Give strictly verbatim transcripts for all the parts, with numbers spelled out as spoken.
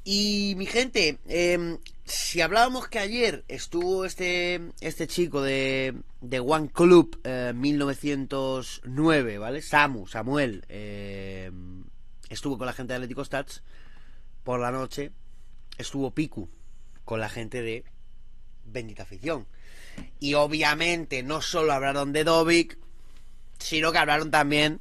Y mi gente, eh, si hablábamos que ayer estuvo este este chico de, de One Club eh, mil novecientos nueve, ¿vale? Samu, Samuel, eh, estuvo con la gente de Atlético Stats por la noche, estuvo Piku con la gente de Bendita Afición. Y obviamente no solo hablaron de Dobic, sino que hablaron también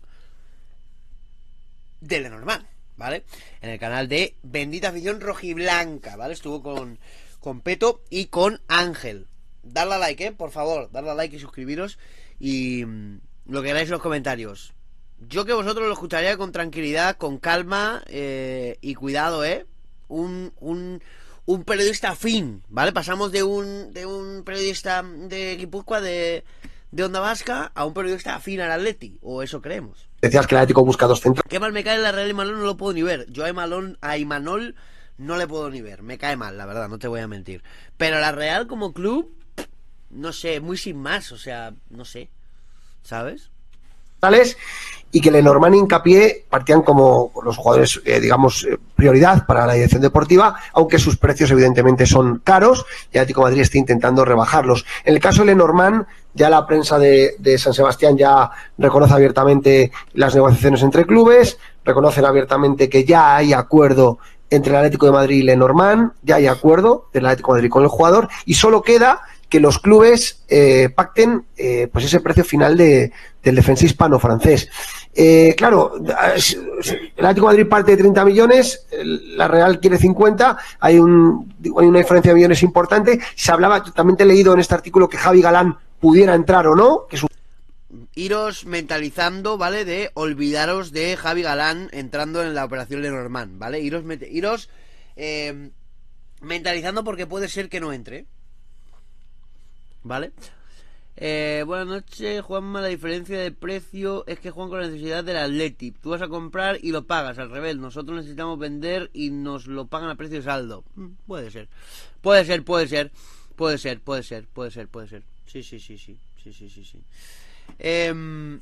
de Lenormand, ¿vale? En el canal de Bendita Afición Rojiblanca, ¿vale? Estuvo con, con Peto y con Ángel. Darle a like, ¿eh? Por favor, darle a like y suscribiros. Y mmm, lo que queráis en los comentarios. Yo que vosotros lo escucharía con tranquilidad, con calma eh, y cuidado, ¿eh? Un, un, un periodista fin, ¿vale? Pasamos de un, de un periodista de Guipúzcoa, de, de Onda Vasca, a un periodista afín al Atleti, o eso creemos. Decías que el Atlético busca dos centros. Qué mal me cae la Real Imanol, no lo puedo ni ver. Yo a Imanol, a Imanol no le puedo ni ver. Me cae mal, la verdad, no te voy a mentir. Pero la Real como club, no sé, muy sin más, o sea, no sé, ¿sabes? Y que Lenormand y Hincapié partían como los jugadores, eh, digamos, eh, prioridad para la dirección deportiva, aunque sus precios evidentemente son caros y el Atlético de Madrid está intentando rebajarlos. En el caso de Lenormand, ya la prensa de, de San Sebastián ya reconoce abiertamente las negociaciones entre clubes, reconocen abiertamente que ya hay acuerdo entre el Atlético de Madrid y Lenormand, ya hay acuerdo del Atlético de Madrid con el jugador, y solo queda que los clubes eh, pacten eh, pues ese precio final de, del defensa hispano-francés. Eh, claro, el Atlético de Madrid parte de treinta millones, la Real quiere cincuenta, hay, un, hay una diferencia de millones importante. Se hablaba, también te he leído en este artículo que Javi Galán pudiera entrar o no, que es un... Iros mentalizando, ¿vale? De olvidaros de Javi Galán entrando en la operación Lenormand, ¿vale? Iros, iros eh, mentalizando porque puede ser que no entre, ¿vale? Eh, buenas noches, Juanma. La diferencia de precio es que juegan con la necesidad del Atleti. Tú vas a comprar y lo pagas, al revés. Nosotros necesitamos vender y nos lo pagan a precio de saldo. Mm, puede ser. Puede ser, puede ser. Puede ser, puede ser, puede ser, puede ser. Sí, sí, sí, sí. Sí, sí, sí, sí. Eh,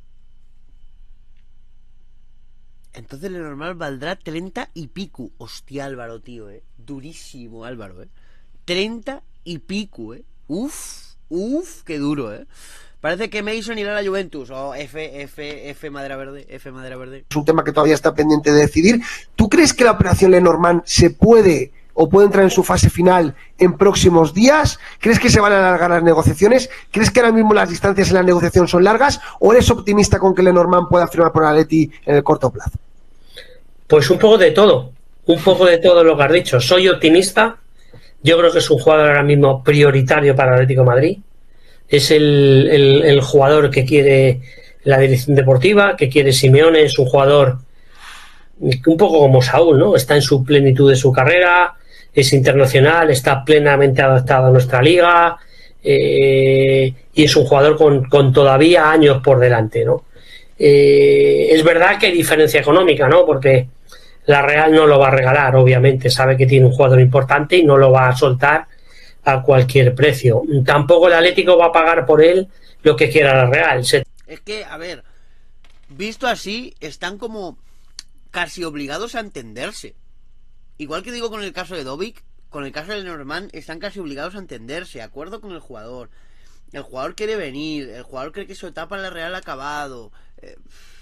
entonces Lenormand valdrá treinta y pico. Hostia, Álvaro, tío, eh. Durísimo, Álvaro, eh. treinta y pico, eh. Uf. Uf, qué duro, eh. Parece que Mason irá a la Juventus. O oh, F, F, F madera verde, F madera verde. Es un tema que todavía está pendiente de decidir. ¿Tú crees que la operación Lenormand se puede o puede entrar en su fase final en próximos días? ¿Crees que se van a alargar las negociaciones? ¿Crees que ahora mismo las distancias en la negociación son largas? ¿O eres optimista con que Lenormand pueda firmar por Atleti en el corto plazo? Pues un poco de todo. Un poco de todo lo que has dicho. Soy optimista. Yo creo que es un jugador ahora mismo prioritario para el Atlético de Madrid. Es el, el, el jugador que quiere la dirección deportiva, que quiere Simeone. Es un jugador un poco como Saúl, ¿no? Está en su plenitud de su carrera, es internacional, está plenamente adaptado a nuestra liga eh, y es un jugador con, con todavía años por delante, ¿no? Eh, es verdad que hay diferencia económica, ¿no? Porque la Real no lo va a regalar, obviamente, sabe que tiene un jugador importante y no lo va a soltar a cualquier precio. Tampoco el Atlético va a pagar por él lo que quiera la Real. Se... Es que, a ver, visto así, están como casi obligados a entenderse. Igual que digo con el caso de Dobic, con el caso de Lenormand, están casi obligados a entenderse, acuerdo con el jugador. El jugador quiere venir, el jugador cree que su etapa en la Real ha acabado. Eh,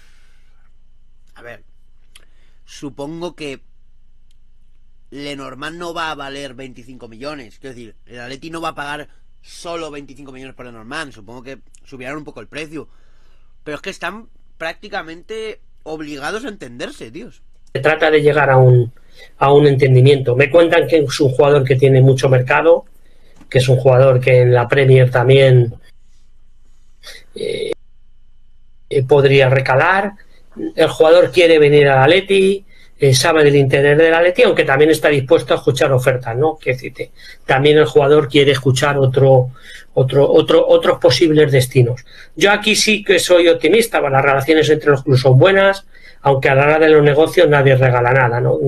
a ver, supongo que Lenormand no va a valer veinticinco millones. Quiero decir, el Atleti no va a pagar solo veinticinco millones por Lenormand. Supongo que subirán un poco el precio. Pero es que están prácticamente obligados a entenderse, tíos. Se trata de llegar a un, a un entendimiento. Me cuentan que es un jugador que tiene mucho mercado, que es un jugador que en la Premier también eh, podría recalar. El jugador quiere venir al Atleti, eh, sabe del interés del Atleti, aunque también está dispuesto a escuchar ofertas, ¿no? Que decirte, también el jugador quiere escuchar otro, otro, otro, otros posibles destinos. Yo aquí sí que soy optimista, las relaciones entre los clubes son buenas, aunque a la hora de los negocios nadie regala nada, ¿no?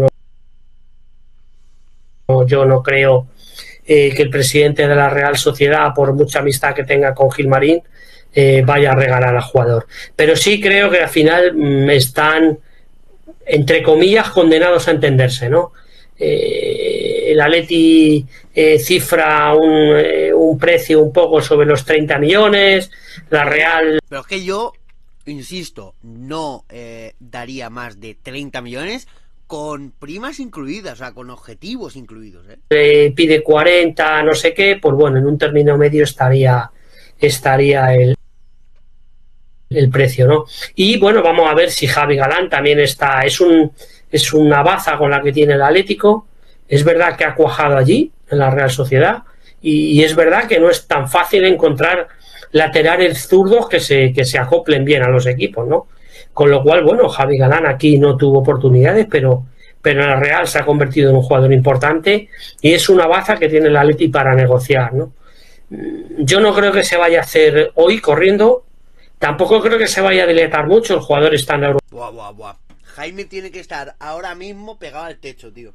no yo no creo eh, que el presidente de la Real Sociedad, por mucha amistad que tenga con Gilmarín, eh, vaya a regalar al jugador. Pero sí creo que al final mmm, están, entre comillas, condenados a entenderse, ¿no? eh, el Atleti eh, cifra un, eh, un precio un poco sobre los treinta millones, la Real... Pero es que yo, insisto, no eh, daría más de treinta millones con primas incluidas, o sea, con objetivos incluidos, ¿eh? Eh, pide cuarenta, no sé qué, pues bueno, en un término medio estaría, estaría el, el precio, ¿no? Y bueno, vamos a ver si Javi Galán también está, es un es una baza con la que tiene el Atlético, es verdad que ha cuajado allí, en la Real Sociedad, y, y es verdad que no es tan fácil encontrar laterales zurdos que se, que se acoplen bien a los equipos, ¿no? Con lo cual, bueno, Javi Galán aquí no tuvo oportunidades, pero, pero en la Real se ha convertido en un jugador importante y es una baza que tiene el Atleti para negociar, ¿no? Yo no creo que se vaya a hacer hoy corriendo, tampoco creo que se vaya a dilatar mucho, el jugador está en Euro. Buah, buah, buah. Jaime tiene que estar ahora mismo pegado al techo, tío.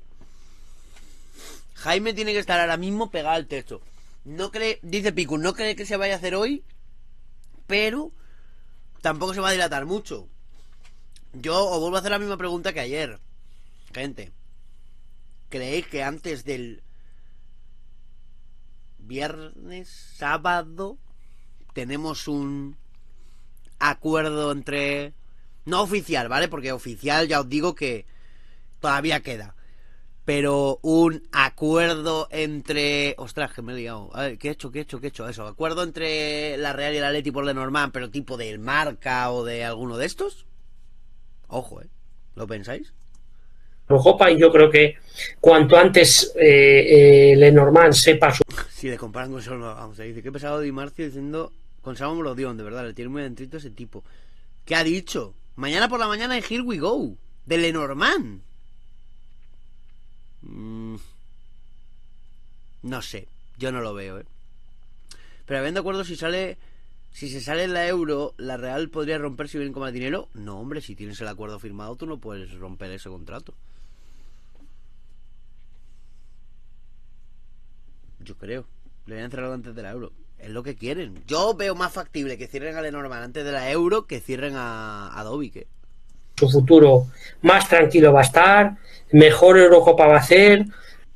Jaime tiene que estar ahora mismo pegado al techo. No cree, dice Picu, no cree que se vaya a hacer hoy, pero tampoco se va a dilatar mucho. Yo os vuelvo a hacer la misma pregunta que ayer. Gente, ¿creéis que antes del viernes, sábado, tenemos un acuerdo entre... No oficial, ¿vale? Porque oficial ya os digo que todavía queda. Pero un acuerdo entre... Ostras, que me he liado. A ver, ¿qué he hecho? ¿Qué he hecho? ¿Qué he hecho? Eso, acuerdo entre la Real y el Atleti por Lenormand, pero tipo del Marca o de alguno de estos. Ojo, ¿eh? ¿Lo pensáis? Copa, y yo creo que cuanto antes eh, eh, Lenormand sepa su... Si le comparan con Salmo, vamos a decir, qué pesado Di Marcio diciendo con Salmo Brodión, de verdad, le tiene muy dentrito ese tipo. ¿Qué ha dicho? Mañana por la mañana en Here We Go, de Lenormand. Mm, no sé, yo no lo veo, ¿eh? Pero habiendo acuerdo si sale... Si se sale en la Euro, ¿la Real podría romper si vienen con más dinero? No, hombre, si tienes el acuerdo firmado, tú no puedes romper ese contrato. Yo creo. Deberían cerrarlo antes de la Euro. Es lo que quieren. Yo veo más factible que cierren a Lenormand antes de la Euro que cierren a, a Dovic, ¿eh? Su futuro más tranquilo va a estar, mejor Eurocopa va a hacer.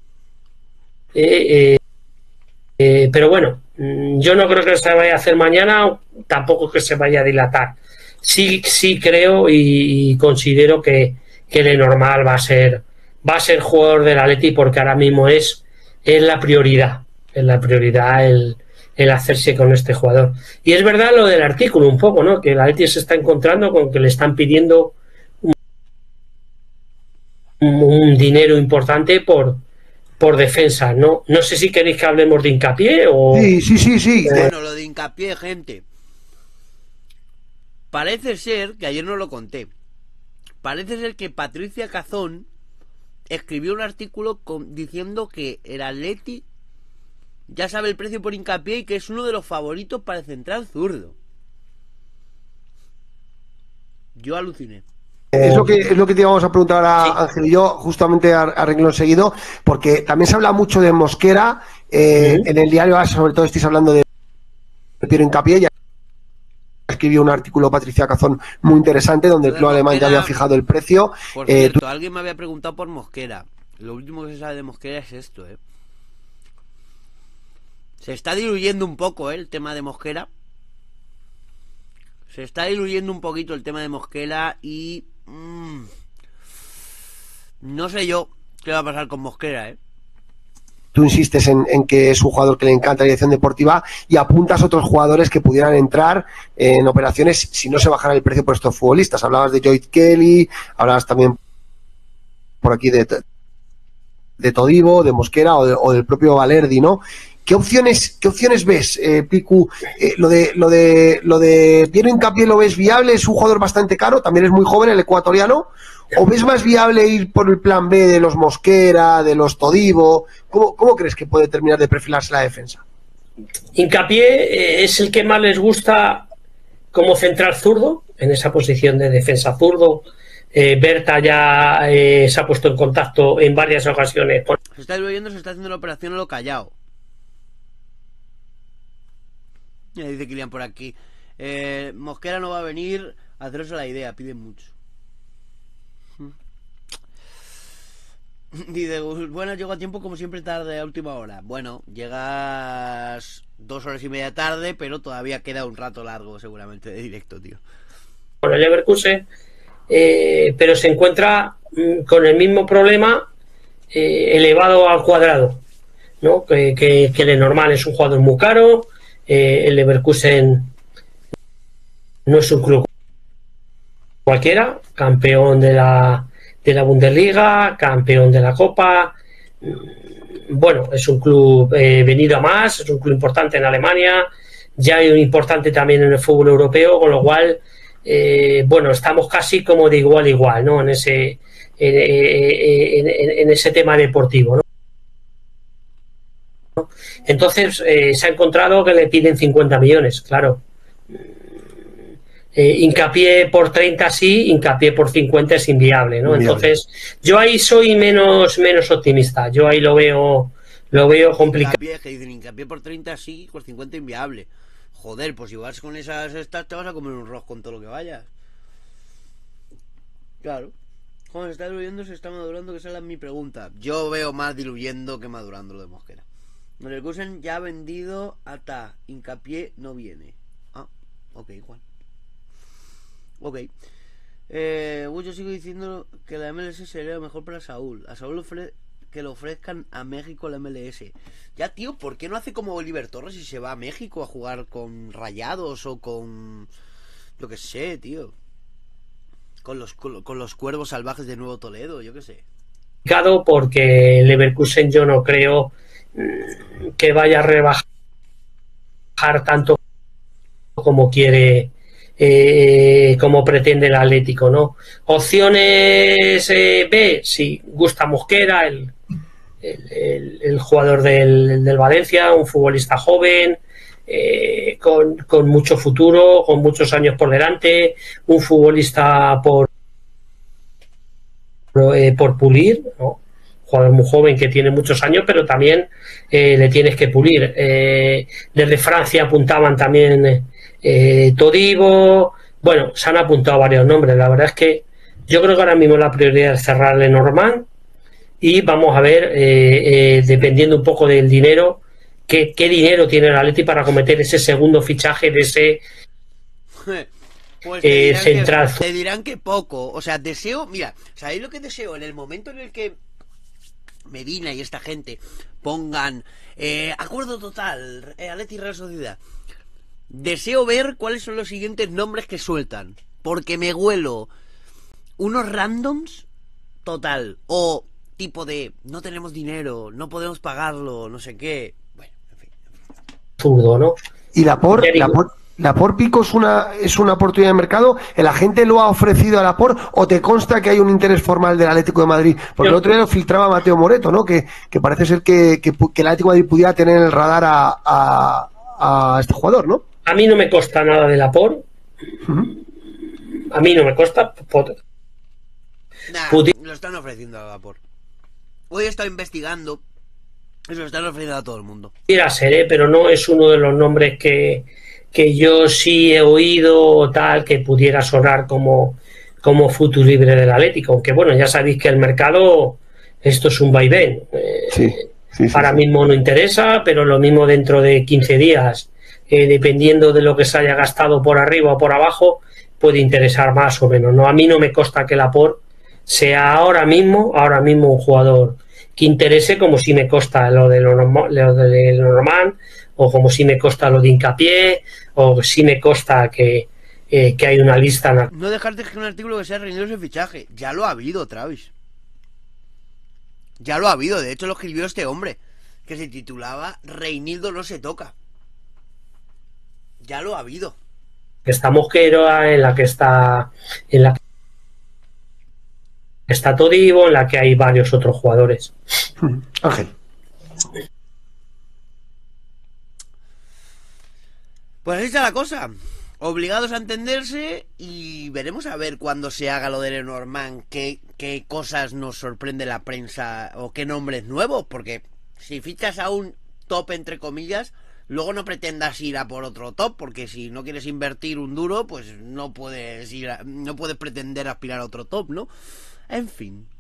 Eh, eh, eh, pero bueno, yo no creo que se vaya a hacer mañana, tampoco que se vaya a dilatar. Sí, sí creo y, y considero que, que Lenormand va a ser va a ser jugador del Atleti porque ahora mismo es, es la prioridad, es la prioridad el, el hacerse con este jugador. Y es verdad lo del artículo un poco, ¿no? Que el Atleti se está encontrando con que le están pidiendo un, un dinero importante por por defensa, ¿no? No sé si queréis que hablemos de Hincapié o... Sí, sí, sí, sí. Bueno, lo de Hincapié, gente. Parece ser, que ayer no lo conté, parece ser que Patricia Cazón escribió un artículo con, diciendo que el Atleti ya sabe el precio por Hincapié y que es uno de los favoritos para el central zurdo. Yo aluciné. Es lo que es lo que te íbamos a preguntar a Sí. Ángel y yo, justamente a, a renglón seguido, porque también se habla mucho de Mosquera. Eh, Uh-huh. En el diario A S, sobre todo, estáis hablando de Piero Hincapié. Ya escribió un artículo Patricia Cazón muy interesante, donde el club alemán ya había fijado el precio. Por Eh, cierto, alguien me había preguntado por Mosquera. Lo último que se sabe de Mosquera es esto, ¿eh? Se está diluyendo un poco, ¿eh? El tema de Mosquera. Se está diluyendo un poquito el tema de Mosquera y... Mmm, no sé yo qué va a pasar con Mosquera, ¿eh? Tú insistes en, en que es un jugador que le encanta la dirección deportiva y apuntas a otros jugadores que pudieran entrar en operaciones si no se bajara el precio por estos futbolistas. Hablabas de Joyce Kelly, hablabas también por aquí de, de Todibo, de Mosquera o, de, o del propio Valerdi, ¿no? ¿Qué opciones, qué opciones ves, eh, Picu? Eh, lo de lo de lo de Piero Hincapié, ¿lo ves viable? Es un jugador bastante caro, también es muy joven, el ecuatoriano. ¿O ves más viable ir por el plan B de los Mosquera, de los Todibo? ¿Cómo, cómo crees que puede terminar de perfilarse la defensa? Hincapié eh, es el que más les gusta como central zurdo, en esa posición de defensa zurdo. Eh, Berta ya eh, se ha puesto en contacto en varias ocasiones con... Se está diluyendo, se está haciendo la operación a lo callado. Ya dice Kilian por aquí. Eh, Mosquera no va a venir a haceros la idea, piden mucho. Dice, bueno, llego a tiempo como siempre tarde a última hora. Bueno, llegas dos horas y media tarde, pero todavía queda un rato largo seguramente de directo, tío. Con el Leverkusen, eh, pero se encuentra mm, con el mismo problema eh, elevado al cuadrado, ¿no? Que, que, que el normal es un jugador muy caro, eh, el Leverkusen no es un club cualquiera, campeón de la de la Bundesliga, campeón de la Copa. Bueno, es un club eh, venido a más, es un club importante en Alemania, ya hay un importante también en el fútbol europeo, con lo cual, eh, bueno, estamos casi como de igual a igual, ¿no? En ese, en, en, en, en ese tema deportivo, ¿no? Entonces, eh, se ha encontrado que le piden cincuenta millones, claro. Eh, hincapié por treinta sí, hincapié por cincuenta es inviable, ¿no? Inviable. Entonces, yo ahí soy menos, menos optimista. Yo ahí lo veo, lo veo complicado. Hincapié, que dicen hincapié por treinta sí, por cincuenta inviable. Joder, pues si vas con esas estas, te vas a comer un rosco con todo lo que vayas. Claro. ¿Cómo se está diluyendo? ¿Se está madurando? Que esa es mi pregunta. Yo veo más diluyendo que madurando lo de Mosquera. El Leverkusen ya ha vendido hasta hincapié no viene. Ah, ok, igual. Ok. Eh, yo sigo diciendo que la M L S sería lo mejor para Saúl. A Saúl ofre que le ofrezcan a México la M L S. Ya, tío, ¿por qué no hace como Oliver Torres y se va a México a jugar con Rayados o con... yo qué sé, tío. Con los, con, con los Cuervos Salvajes de Nuevo Toledo, yo qué sé. Porque Leverkusen yo no creo que vaya a rebajar tanto como quiere, eh, como pretende el Atlético, ¿no? Opciones eh, B, sí, Gusta Mosquera, el, el, el, el jugador del, del Valencia, un futbolista joven, eh, con, con mucho futuro, con muchos años por delante, un futbolista por, eh, por pulir, ¿no? Jugador muy joven que tiene muchos años, pero también eh, le tienes que pulir. Eh, desde Francia apuntaban también eh, Todibo. Bueno, se han apuntado varios nombres. La verdad es que yo creo que ahora mismo la prioridad es cerrar Lenormand y vamos a ver, eh, eh, dependiendo un poco del dinero, qué, qué dinero tiene el Atleti para cometer ese segundo fichaje de ese pues te, eh, dirán central. Que, te dirán que poco. O sea, deseo, mira, ¿sabéis lo que deseo? En el momento en el que Medina y esta gente pongan eh, acuerdo total, eh, Atleti y Real Sociedad, deseo ver cuáles son los siguientes nombres que sueltan, porque me huelo unos randoms total, o tipo de no tenemos dinero, no podemos pagarlo, no sé qué. Bueno, en fin, en fin. Zurdo, ¿no? Y la por, la por ¿La por Pico es una, es una oportunidad de mercado? ¿El agente lo ha ofrecido a la por o te consta que hay un interés formal del Atlético de Madrid? Porque Yo, el otro día lo filtraba Mateo Moreto, ¿no? Que, que parece ser que, que, que el Atlético de Madrid pudiera tener en el radar a, a, a este jugador, ¿no? A mí no me consta nada de la por. Uh-huh. A mí no me consta. Nah, Pudi- lo están ofreciendo a la por. Hoy he estado investigando. Eso lo están ofreciendo a todo el mundo. Pudiera ser, ¿eh? Pero no es uno de los nombres que... que yo sí he oído tal que pudiera sonar como, como futuro libre del Atlético, aunque bueno, ya sabéis que el mercado, esto es un vaivén. Eh, sí, sí, sí, ahora sí. mismo no interesa, pero lo mismo dentro de quince días, eh, dependiendo de lo que se haya gastado por arriba o por abajo, puede interesar más o menos, ¿no? A mí no me consta que Laporte sea ahora mismo, ahora mismo un jugador que interese, como si me consta lo de Lenormand, o como si me consta lo de Hincapié, o si me consta que, eh, que hay una lista. No dejarte que un artículo que sea reunido ese fichaje. Ya lo ha habido, Travis. Ya lo ha habido. De hecho, lo escribió este hombre, que se titulaba Reinildo no se toca. Ya lo ha habido. Está Mosquera, en la que está en la que está Todibo, en la que hay varios otros jugadores. Ángel. Pues ahí está la cosa. Obligados a entenderse y veremos a ver cuando se haga lo de Lenormand qué, qué cosas nos sorprende la prensa o qué nombres nuevos, porque si fichas a un top entre comillas, luego no pretendas ir a por otro top, porque si no quieres invertir un duro, pues no puedes ir a, no puedes pretender aspirar a otro top, ¿no? En fin.